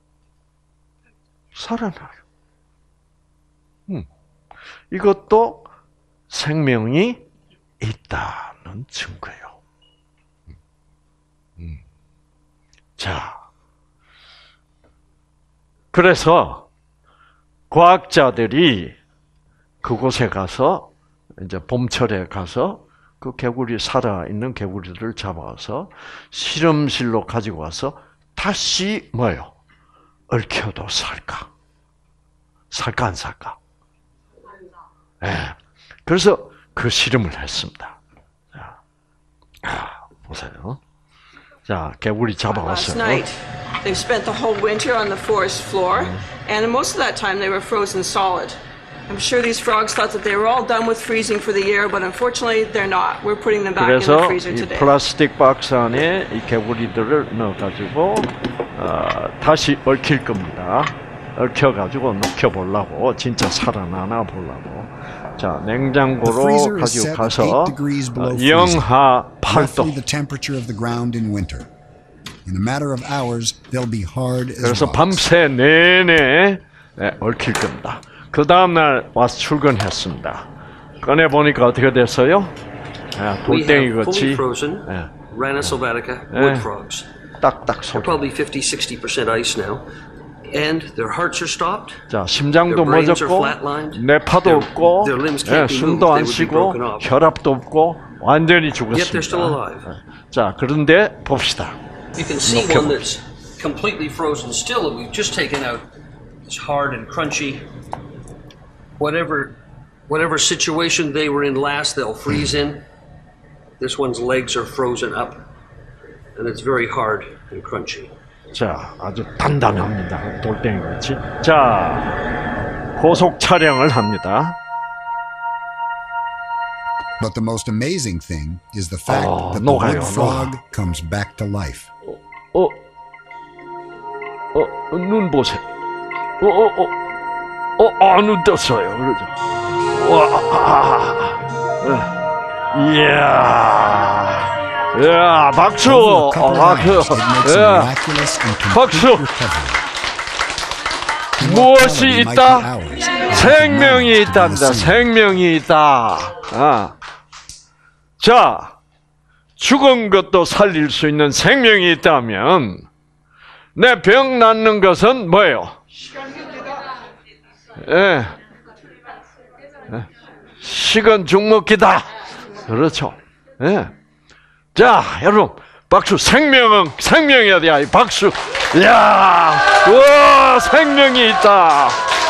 살아나요. 음. 이것도 생명이 있다는 증거예요. 음. 자, 그래서 과학자들이 그곳에 가서 이제 봄철에 가서 그 개구리 살아있는 개구리들을 잡아서 실험실로 가지고 와서 다시 뭐요? 얽혀도 살까? 살까 안 살까? 예. 네. 그래서 그 실험을 했습니다. 자, 아, 보세요. 자, 개구리 잡아왔어요. Last night, they've spent the whole winter on the forest floor, and most of that time they were frozen solid. I'm sure these frogs thought that they were all done with freezing for the year, but unfortunately they're not. We're putting them back in the 그래서 freezer 이 today. 플라스틱 박스 안에 이 개구리들을 넣어가지고 어, 다시 얽힐 겁니다. 얽혀가지고 녹여보려고, 진짜 살아나나 보려고. 자, 냉장고로 가지고 가서 영하 팔 도. 그래서 밤새 내내 얽힐 겁니다. 그 다음날 와서 출근했습니다. 꺼내 보니까 어떻게 됐어요? 돌덩이 같이 Rana sylvatica wood frogs. 딱딱 They're probably fifty, sixty percent ice now. And their hearts are stopped. 자, 심장도 멎었고, 뇌파도 없고, 예, 숨도 안 쉬고, 혈압도 없고, 완전히 죽었습니다. 자, 그런데 봅시다. You can see one that's completely frozen still that we've just taken out. It's hard and crunchy. Whatever, whatever situation they were in last, they'll freeze in. This one's legs are frozen up, and it's very hard and crunchy. 자, 아주 단단합니다. 돌덩이 같이. 자, 고속 촬영을 합니다. But the most amazing thing is the fact 어, that the 녹아요, wood frog 녹아. comes back to life. 어, 어, 눈 보세요. 어, 어, 어, 어, 아, 눈 떴어요. 그러죠. 와, 아, 이야. 야, 박수! 어, 박수! 야, 박수! 무엇이 있다? 생명이 있답니다. 생명이 있다. 아. 자, 죽은 것도 살릴 수 있는 생명이 있다면 내 병 낫는 것은 뭐예요? 예. 식은 죽 먹기다. 그렇죠. 예. 자, 여러분, 박수. 생명은 생명이야 돼. 박수. 야, 와, 생명이 있다.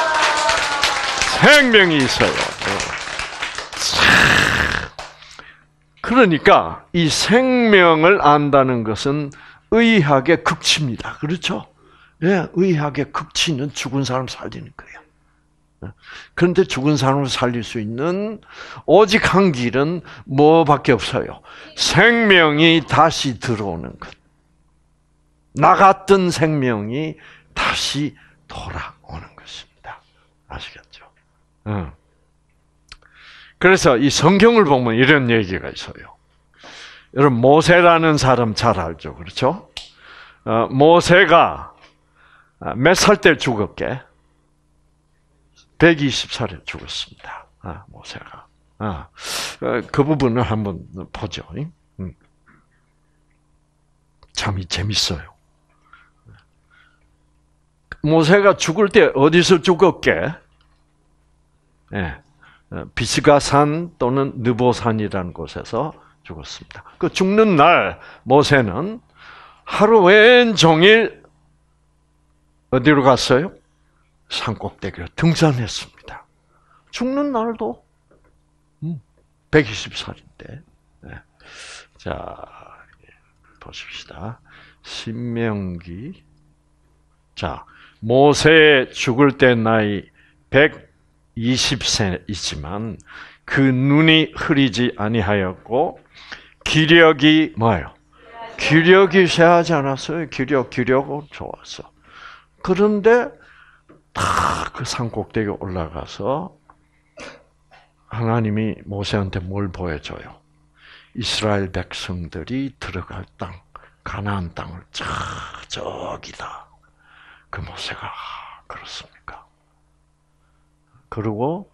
생명이 있어요. 그러니까 이 생명을 안다는 것은 의학의 극치입니다. 그렇죠? 예, 의학의 극치는 죽은 사람 살리는 거예요. 그런데 죽은 사람을 살릴 수 있는 오직 한 길은 뭐밖에 없어요? 생명이 다시 들어오는 것. 나갔던 생명이 다시 돌아오는 것입니다. 아시겠죠? 응. 그래서 이 성경을 보면 이런 얘기가 있어요. 여러분, 모세라는 사람 잘 알죠? 그렇죠? 어, 모세가 몇 살 때 죽었게? 백이십 살에 죽었습니다. 아, 모세가. 아, 그 부분을 한번 보죠. 음. 참 재밌어요. 모세가 죽을 때 어디서 죽었게? 예, 비스가산 또는 느보산이라는 곳에서 죽었습니다. 그 죽는 날 모세는 하루 왼종일 어디로 갔어요? 산꼭대기로 등산했습니다. 죽는 날도 백이십 살인데. 네. 자, 보십시다. 신명기. 자, 모세 죽을 때 나이 백이십 세이지만 그 눈이 흐리지 아니하였고 기력이 뭐예요? 기력이 쇠하지 않았어요. 기력, 기력은 좋았어. 그런데 다 그 산 꼭대기에 올라가서 하나님이 모세한테 뭘 보여줘요? 이스라엘 백성들이 들어갈 땅, 가나안 땅을 쫙 저기다. 그 모세가 아, 그렇습니까? 그리고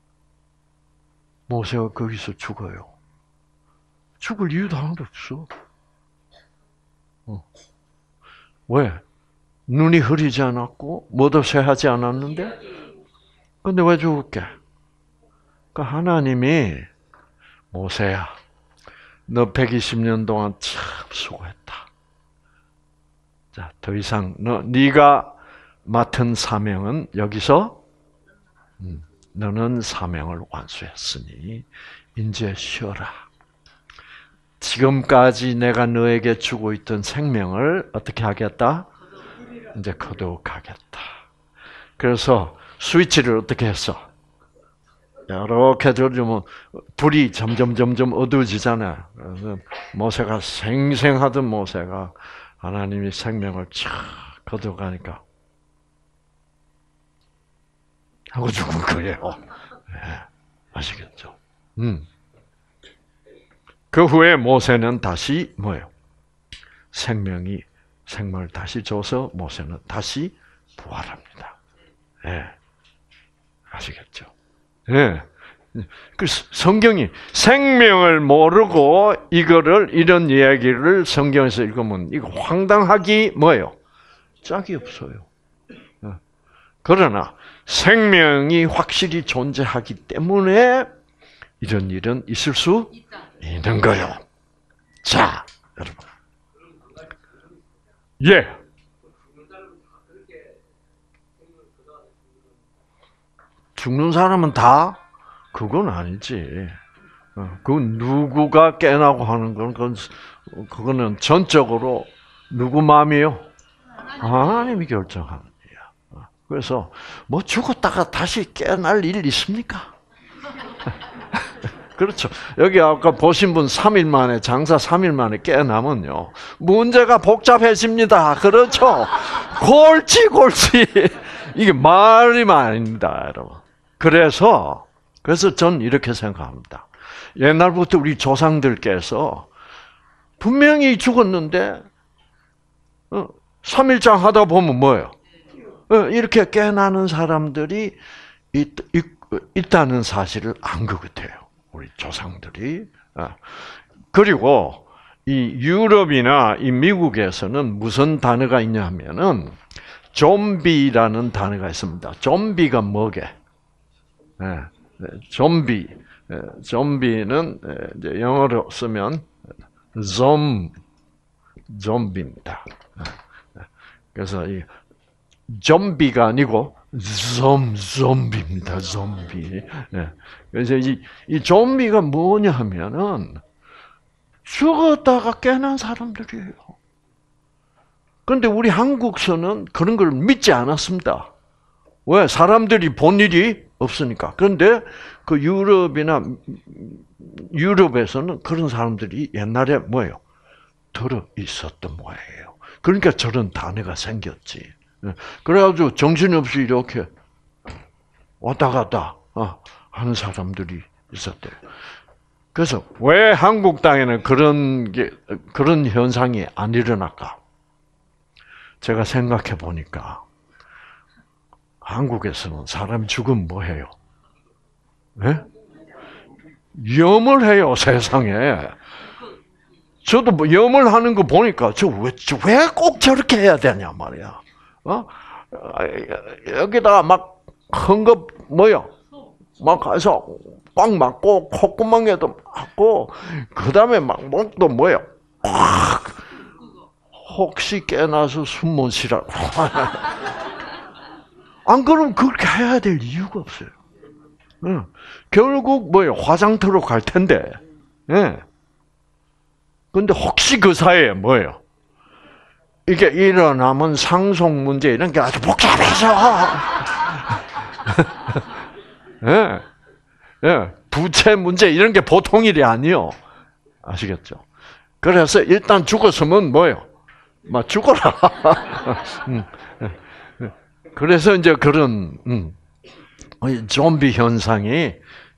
모세가 거기서 죽어요. 죽을 이유도 하나도 없어. 어. 왜? 눈이 흐리지 않았고 뭐도 쇠하지 않았는데? 근데 왜 죽을게? 그 하나님이 모세야, 너 백이십 년 동안 참 수고했다. 자, 더 이상 너 네가 맡은 사명은 여기서 음, 너는 사명을 완수했으니 이제 쉬어라. 지금까지 내가 너에게 주고 있던 생명을 어떻게 하겠다? 이제 거두어가겠다. 그래서 스위치를 어떻게 했어? 이렇게 들으면 불이 점점 점점 어두워지잖아요. 그래서 모세가 생생하던 모세가 하나님이 생명을 쫙 거두어가니까 하고 죽은 거예요. 네, 아시겠죠? 음. 그 후에 모세는 다시 뭐예요? 생명이 생명을 다시 줘서 모세는 다시 부활합니다. 예. 네. 아시겠죠? 예. 네. 그 성경이 생명을 모르고 이거를 이런 이야기를 성경에서 읽으면 이거 황당하기 뭐예요? 짝이 없어요. 예. 그러나 생명이 확실히 존재하기 때문에 이런 일은 있을 수 있는 거예요. 자, 여러분. 예. 죽는 사람은 다? 그건 아니지. 그건 누구가 깨나고 하는 건, 그건, 그거는 전적으로 누구 마음이요? 하나님이 결정하는 일이야. 그래서, 뭐 죽었다가 다시 깨어날 일 있습니까? 그렇죠. 여기 아까 보신 분 삼 일 만에, 장사 삼 일 만에 깨어나면요. 문제가 복잡해집니다. 그렇죠. 골치, 골치. 이게 말이 아닙니다, 여러분. 그래서, 그래서 전 이렇게 생각합니다. 옛날부터 우리 조상들께서 분명히 죽었는데, 어, 삼 일장 하다 보면 뭐예요? 어, 이렇게 깨어나는 사람들이 있, 있, 있다는 사실을 안 것 같아요. 우리 조상들이. 그리고 이 유럽이나 이 미국에서는 무슨 단어가 있냐 하면은 좀비라는 단어가 있습니다. 좀비가 뭐게? 네, 좀비. 좀비는 이제 영어로 쓰면 좀 좀비입니다. 그래서 이 좀비가 아니고 좀 좀비입니다. 좀비. 그래서 이, 이 좀비가 뭐냐 하면은 죽었다가 깨난 사람들이에요. 그런데 우리 한국서는 그런 걸 믿지 않았습니다. 왜? 사람들이 본 일이 없으니까. 그런데 그 유럽이나 유럽에서는 그런 사람들이 옛날에 뭐예요? 들어 있었던 모양이에요. 그러니까 저런 단어가 생겼지. 그래가지고 정신없이 이렇게 왔다 갔다 하는 사람들이 있었대요. 그래서 왜 한국 땅에는 그런 게, 그런 현상이 안 일어날까? 제가 생각해 보니까 한국에서는 사람이 죽으면 뭐 해요? 네? 염을 해요, 세상에. 저도 뭐 염을 하는 거 보니까 저 왜, 왜 꼭 저렇게 해야 되냐 말이야. 어? 여기다가 막 헝겊 뭐요? 막 가서 꽉 막고 콧구멍에도 막고 그 다음에 막 목도 뭐요? 꽉 혹시 깨나서 숨 못 쉬라. 안 그러면 그렇게 해야 될 이유가 없어요. 응. 결국 뭐예요? 화장터로 갈 텐데. 예. 근데 혹시 그 사이에 뭐예요? 이게 일어나면 상속 문제 이런 게 아주 복잡해서. 예. 예. 부채 문제 이런 게 보통 일이 아니요. 아시겠죠? 그래서 일단 죽었으면 뭐예요? 막 죽어라. 음. 그래서 이제 그런 음. 좀비 현상이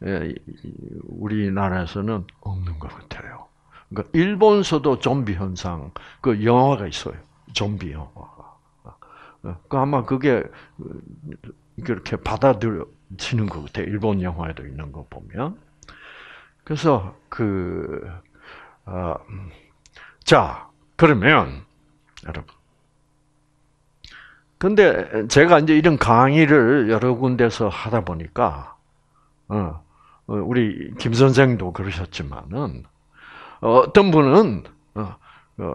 우리나라에서는 없는 것 같아요. 그러니까 일본서도 좀비 현상 그 영화가 있어요. 좀비 영화가. 그 아마 그게 그렇게 받아들여지는 것 같아요. 일본 영화에도 있는 거 보면. 그래서 그 어, 자 그러면 여러분. 근데 제가 이제 이런 강의를 여러 군데서 하다 보니까 어, 우리 김 선생도 그러셨지만은 어떤 분은 어, 어,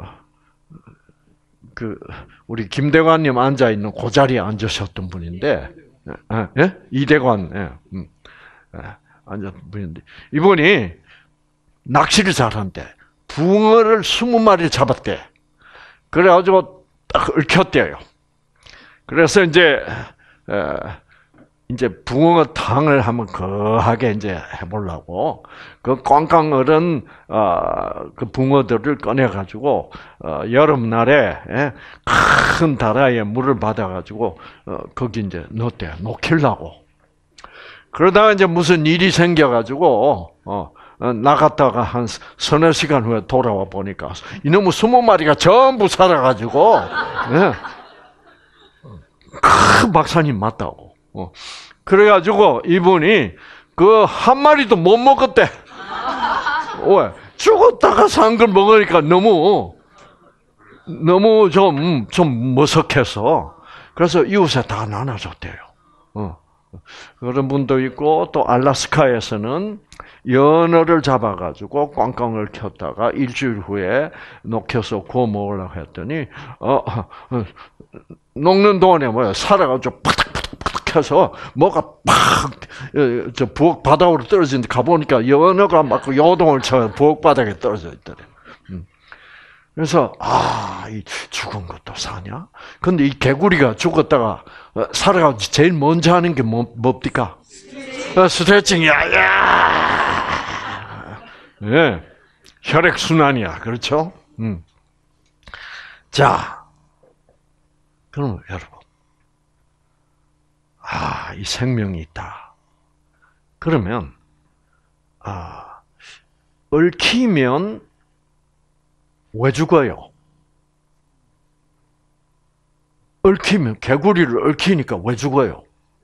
그 우리 김대관님 앉아 있는 그 자리에 앉으셨던 분인데, 예? 예? 이대관, 예. 음, 예. 앉았던 분인데 이분이 낚시를 잘한대. 붕어를 스무 마리 잡았대. 그래가지고 딱 얽혔대요. 그래서 이제 에, 이제 붕어탕을 한번 거하게 이제 해보려고 그 꽝꽝 얼은 어, 그 붕어들을 꺼내 가지고 어, 여름날에 예, 큰 다라이에 물을 받아 가지고 어, 거기 이제 넣었대요. 녹이려고. 그러다가 이제 무슨 일이 생겨 가지고 어, 나갔다가 한 서너 시간 후에 돌아와 보니까 이놈의 스무 마리가 전부 살아가지고. 예. 큰 박사님 맞다고. 어. 그래가지고 이분이 그 한 마리도 못 먹었대. 왜? 죽었다가 산 걸 먹으니까 너무 너무 좀 좀 머석해서 그래서 이웃에 다 나눠줬대요. 어. 그런 분도 있고 또 알래스카에서는 연어를 잡아가지고 꽝꽝 얽혔다가 일주일 후에 녹여서 구워 먹으려고 했더니 어, 어 녹는 동안에 뭐야 살아가지고 팍팍팍팍 해서 뭐가 팍저 부엌 바닥으로 떨어지는데 가보니까 연어가 막 요동을 쳐 부엌 바닥에 떨어져 있더래. 그래서 아, 이 죽은 것도 사냐? 근데 이 개구리가 죽었다가 살아가지고 제일 먼저 하는 게 뭐, 뭡니까? 스트레칭이야. 야! 예. 혈액 순환이야. 그렇죠? 음. 자. 그럼 여러분. 아, 이 생명이 있다. 그러면 아, 얽히면 왜 죽어요? 얽히면, 개구리를 얽히니까 왜 죽어요?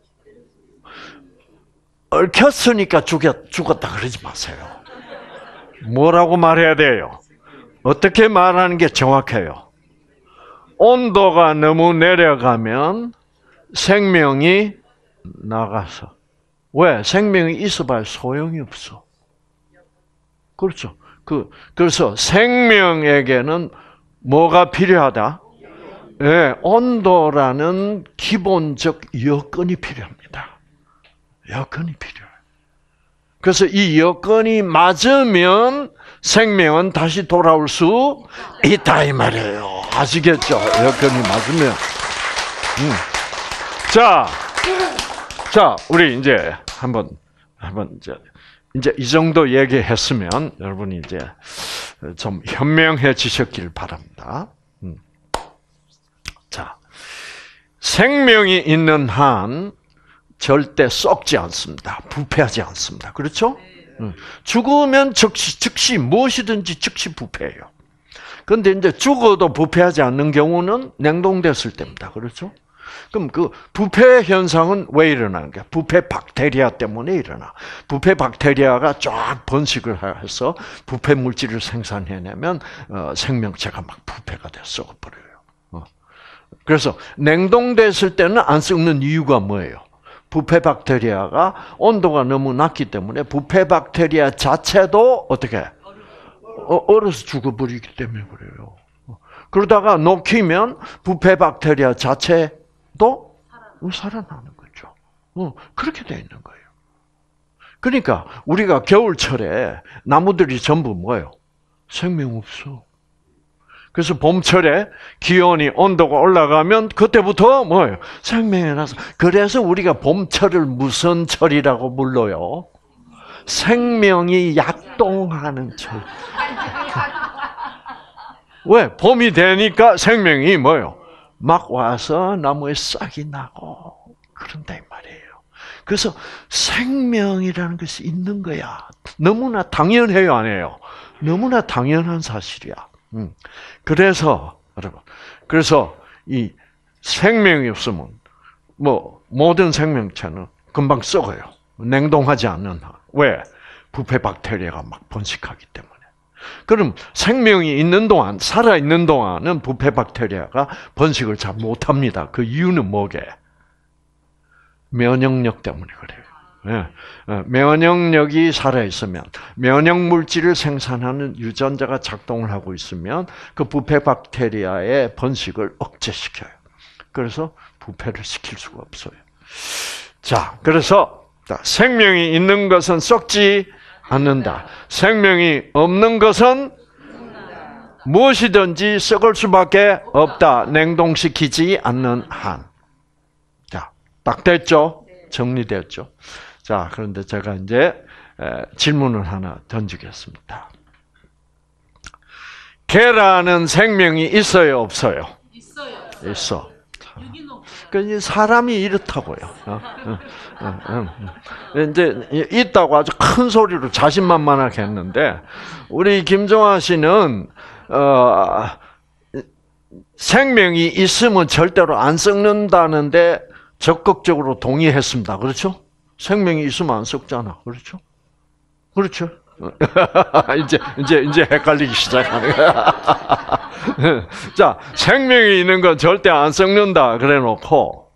얽혔으니까 죽였, 죽었다 그러지 마세요. 뭐라고 말해야 돼요? 어떻게 말하는 게 정확해요? 온도가 너무 내려가면 생명이 나가서. 왜? 생명이 있어봐야 소용이 없어. 그렇죠. 그, 그래서 생명에게는 뭐가 필요하다? 예, 온도라는 기본적 여건이 필요합니다. 여건이 필요해요. 그래서 이 여건이 맞으면 생명은 다시 돌아올 수 있다 이 말이에요. 아시겠죠? 여건이 맞으면. 음. 자, 자, 우리 이제 한번 한번 이제 이제 이 정도 얘기했으면 여러분이 이제 좀 현명해지셨길 바랍니다. 음. 자, 생명이 있는 한 절대 썩지 않습니다. 부패하지 않습니다. 그렇죠? 음. 죽으면 즉시, 즉시 무엇이든지 즉시 부패해요. 그런데 이제 죽어도 부패하지 않는 경우는 냉동됐을 때입니다. 그렇죠? 그럼 그 부패 현상은 왜 일어나는 거야? 부패 박테리아 때문에 일어나. 부패 박테리아가 쫙 번식을 해서 부패 물질을 생산해내면 어, 생명체가 막 부패가 돼 썩어버려요. 어. 그래서 냉동됐을 때는 안 썩는 이유가 뭐예요? 부패 박테리아가 온도가 너무 낮기 때문에 부패 박테리아 자체도 어떻게 어, 얼어서 죽어버리기 때문에 그래요. 그러다가 녹이면 부패 박테리아 자체 또 살아나는 거죠. 어, 그렇게 돼 있는 거예요. 그러니까 우리가 겨울철에 나무들이 전부 뭐예요? 생명 없어. 그래서 봄철에 기온이 온도가 올라가면 그때부터 뭐예요? 생명이 나서. 그래서 우리가 봄철을 무슨 철이라고 불러요? 생명이 약동하는 철. 왜? 봄이 되니까 생명이 뭐예요? 막 와서 나무에 싹이 나고 그런다 이 말이에요. 그래서 생명이라는 것이 있는 거야. 너무나 당연해요, 안 해요? 너무나 당연한 사실이야. 음. 그래서 여러분, 그래서 이 생명이 없으면 뭐 모든 생명체는 금방 썩어요. 냉동하지 않는 한. 왜? 부패 박테리아가 막 번식하기 때문에. 그럼 생명이 있는 동안, 살아 있는 동안은 부패 박테리아가 번식을 잘 못합니다. 그 이유는 뭐게? 면역력 때문에 그래요. 예. 면역력이 살아있으면, 면역 물질을 생산하는 유전자가 작동을 하고 있으면 그 부패 박테리아의 번식을 억제시켜요. 그래서 부패를 시킬 수가 없어요. 자, 그래서 생명이 있는 것은 썩지 않는다. 생명이 없는 것은 무엇이든지 썩을 수밖에 없다. 냉동시키지 않는 한. 자, 딱 됐죠? 정리됐죠? 자, 그런데 제가 이제 질문을 하나 던지겠습니다. 개라는 생명이 있어요, 없어요? 있어요. 있어. 유기농. 그러니까 사람이 이렇다고요. 어, 어, 어, 어. 이제 있다고 아주 큰 소리로 자신만만하게 했는데 우리 김종아 씨는 어, 생명이 있으면 절대로 안 썩는다는데 적극적으로 동의했습니다. 그렇죠? 생명이 있으면 안 썩잖아. 그렇죠? 그렇죠? 이제 이제 이제 헷갈리기 시작하는 거야. 자, 생명이 있는 건 절대 안 썩는다. 그래놓고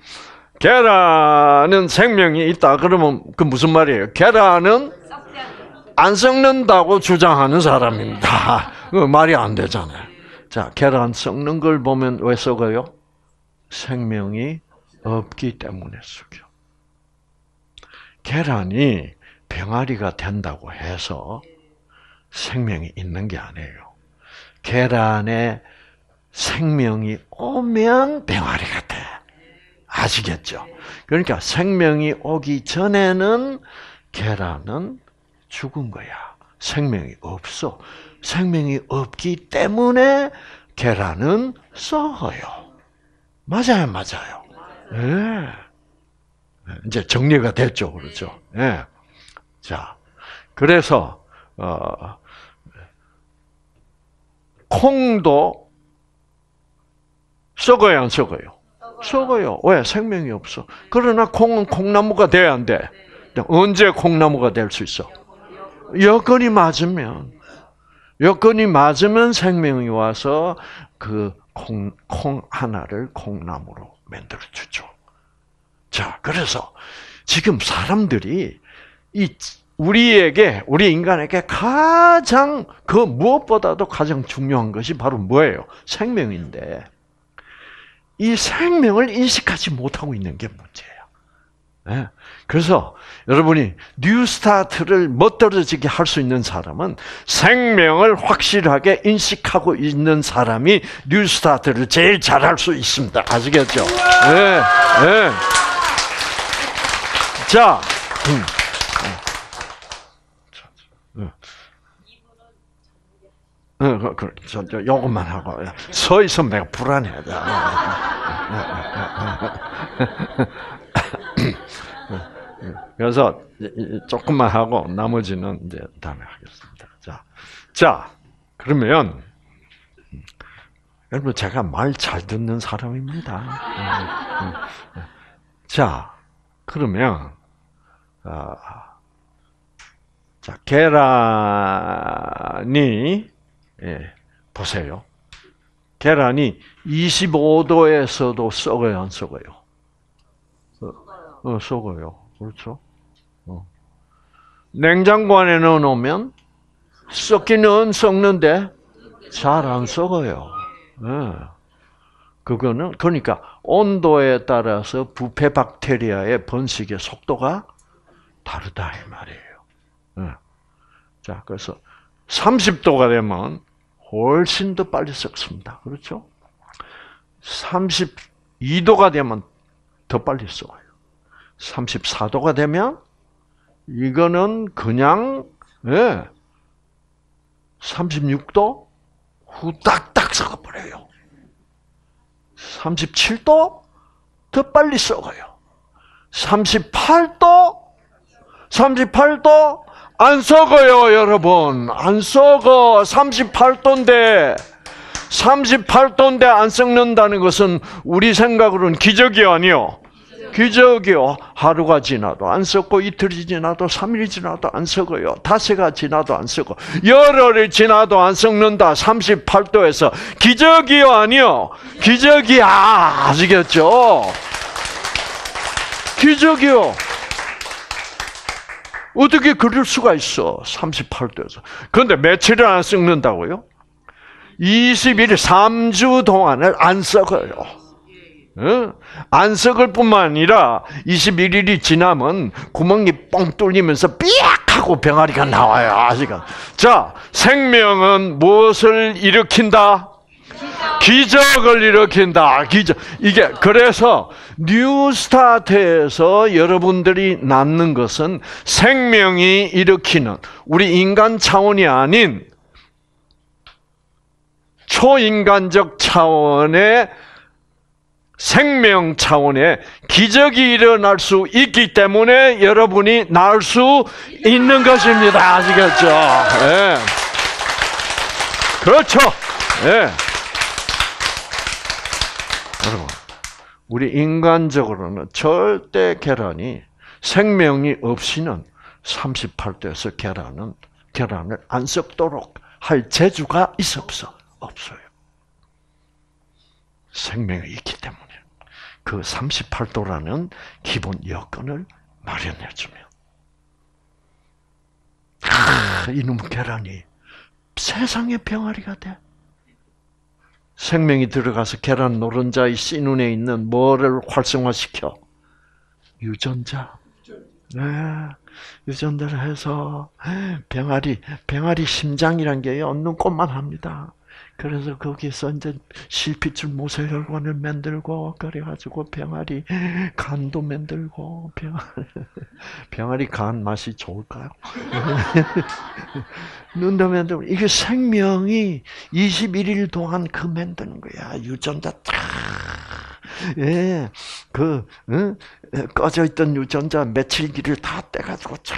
계란은 생명이 있다. 그러면 그 무슨 말이에요? 계란은 안 썩는다고 주장하는 사람입니다. 그 말이 안 되잖아요. 자, 계란 썩는 걸 보면 왜 썩어요? 생명이 없기 때문에 썩죠. 계란이 병아리가 된다고 해서 생명이 있는 게 아니에요. 계란에 생명이 오면 병아리가 돼. 아시겠죠? 그러니까 생명이 오기 전에는 계란은 죽은 거야. 생명이 없어. 생명이 없기 때문에 계란은 썩어요. 맞아요, 맞아요. 네. 이제 정리가 됐죠, 그렇죠? 네. 자, 그래서 어, 콩도 썩어요, 안 썩어요? 썩어요. 왜? 생명이 없어. 그러나 콩은 콩나무가 돼야 안 돼. 언제 콩나무가 될 수 있어? 여건이 맞으면, 여건이 맞으면 생명이 와서 그 콩, 콩 하나를 콩나무로 만들어 주죠. 자, 그래서 지금 사람들이 이 우리에게, 우리 인간에게 가장 그 무엇보다도 가장 중요한 것이 바로 뭐예요? 생명인데 이 생명을 인식하지 못하고 있는 게 문제예요. 네. 그래서 여러분이 뉴스타트를 멋들어지게 할 수 있는 사람은 생명을 확실하게 인식하고 있는 사람이 뉴스타트를 제일 잘할 수 있습니다. 아시겠죠? 네. 네. 자, 음. 응, 그, 그, 저, 저, 요것만 하고. 서 있으면 내가 불안해. 그래서, 조금만 하고, 나머지는 이제 다음에 하겠습니다. 자, 자, 그러면, 여러분, 제가 말 잘 듣는 사람입니다. 자, 그러면, 아, 자, 계란이, 예, 보세요. 계란이 이십오 도에서도 썩어요, 안 썩어요? 어, 썩어요. 그렇죠? 어. 냉장고 안에 넣어놓으면 썩기는 썩는데 잘 안 썩어요. 예. 그거는, 그러니까 온도에 따라서 부패 박테리아의 번식의 속도가 다르다 이 말이에요. 네. 자, 그래서 삼십 도가 되면 훨씬 더 빨리 썩습니다. 그렇죠? 삼십이 도가 되면 더 빨리 썩어요. 삼십사 도가 되면 이거는 그냥 예, 삼십육 도 후딱딱 썩어버려요. 삼십칠 도 더 빨리 썩어요. 삼십팔 도 삼십팔 도 안 썩어요, 여러분. 안 썩어. 삼십팔 도인데 삼십팔 도인데 안 썩는다는 것은 우리 생각으로는 기적이 아니요. 기적이요. 하루가 지나도 안 썩고 이틀이 지나도 삼 일이 지나도 안 썩어요. 닷새가 지나도 안 썩어. 열흘이 지나도 안 썩는다. 삼십팔 도에서 기적이요 아니요. 기적이야. 아시겠죠? 기적이요. 어떻게 그럴 수가 있어? 삼십팔 도에서. 그런데 며칠을 안 썩는다고요? 이십 일, 삼 주 동안을 안 썩어요. 어? 안 썩을 뿐만 아니라 이십일 일이 지나면 구멍이 뻥 뚫리면서 삐약 하고 병아리가 나와요. 아시가? 자, 생명은 무엇을 일으킨다? 기적을 일으킨다. 기적. 이게 그래서 뉴스타트에서 여러분들이 낳는 것은 생명이 일으키는 우리 인간 차원이 아닌 초인간적 차원의 생명 차원의 기적이 일어날 수 있기 때문에 여러분이 낳을 수 있는 것입니다. 아시겠죠? 네. 그렇죠. 네. 여러분, 우리 인간적으로는 절대 계란이 생명이 없이는 삼십팔 도에서 계란은 계란을 안 썩도록 할 재주가 있어 없어? 없어요. 생명이 있기 때문에 그 삼십팔 도라는 기본 여건을 마련해주면 아, 이놈 계란이 세상의 병아리가 돼. 생명이 들어가서 계란 노른자의 씨 눈에 있는 뭐를 활성화시켜? 유전자. 네, 유전자를 해서 병아리, 병아리 심장이란 게요, 눈꽃만 합니다. 그래서 거기서 이제 실핏줄 모세혈관을 만들고 그래가지고 병아리 간도 만들고 병아리, 병아리 간 맛이 좋을까요? 눈도 만들고 이게 생명이 이십일 일 동안 그 만드는 거야. 유전자 쫙, 예, 그 응? 꺼져 있던 유전자 며칠기를 다 떼가지고 쫙.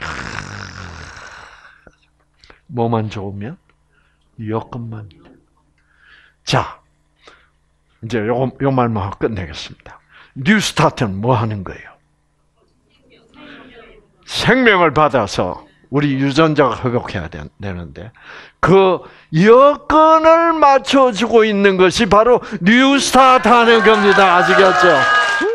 뭐만 좋으면 여건만. 자, 이제 요, 요 말만 하고 끝내겠습니다. 뉴스타트는 뭐 하는 거예요? 생명을 받아서 우리 유전자가 회복해야 되는데 그 여건을 맞춰주고 있는 것이 바로 뉴스타트 하는 겁니다. 아시겠죠?